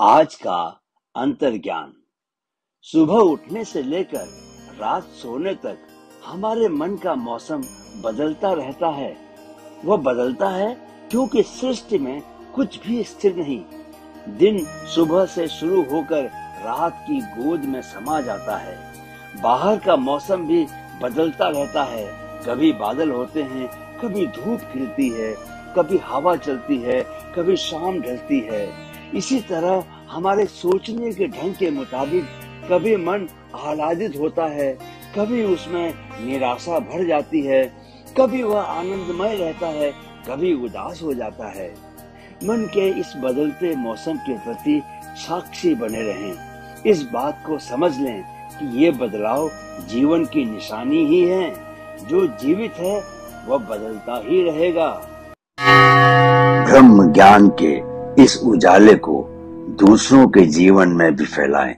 आज का अंतर्ज्ञान। सुबह उठने से लेकर रात सोने तक हमारे मन का मौसम बदलता रहता है। वह बदलता है क्योंकि सृष्टि में कुछ भी स्थिर नहीं। दिन सुबह से शुरू होकर रात की गोद में समा जाता है। बाहर का मौसम भी बदलता रहता है। कभी बादल होते हैं, कभी धूप खिलती है, कभी हवा चलती है, कभी शाम ढलती है। इसी तरह हमारे सोचने के ढंग के मुताबिक कभी मन आह्लादित होता है, कभी उसमें निराशा भर जाती है, कभी वह आनंदमय रहता है, कभी उदास हो जाता है। मन के इस बदलते मौसम के प्रति साक्षी बने रहें। इस बात को समझ लें कि ये बदलाव जीवन की निशानी ही है। जो जीवित है वह बदलता ही रहेगा। ब्रह्म ज्ञान के इस उजाले को दूसरों के जीवन में भी फैलाएं।